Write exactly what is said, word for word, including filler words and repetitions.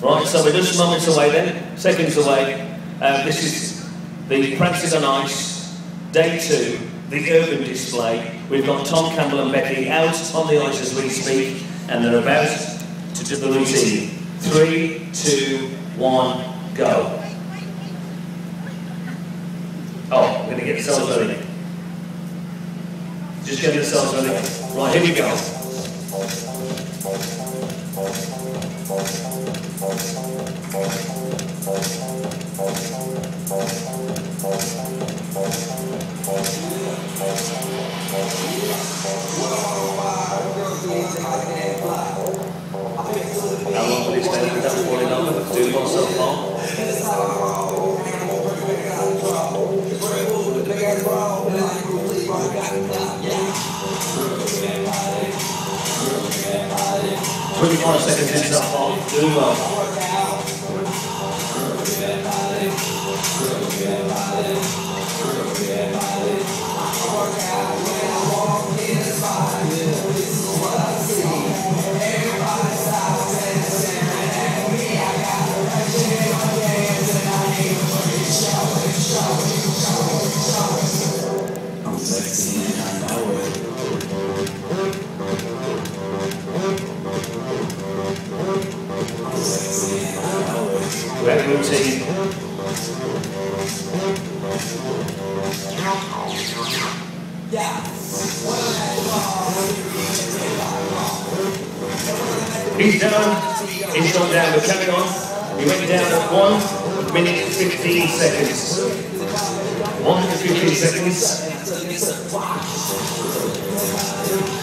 Right, so we're just moments away then, seconds away. Um, this is the Prancing on Ice, day two, the urban display. We've got Tom Campbell and Becky out on the ice as we speak, and they're about to do the routine. Three, two, one, go. Oh, we're going to get ourselves ready. Just getting ourselves ready. Right, here we go. How long will it stay without falling over? Do one so far. twenty-five seconds in so far. Doing well. Great routine. He's down, he's gone down, but carry on. He went down at one minute fifteen seconds. One minute fifteen seconds.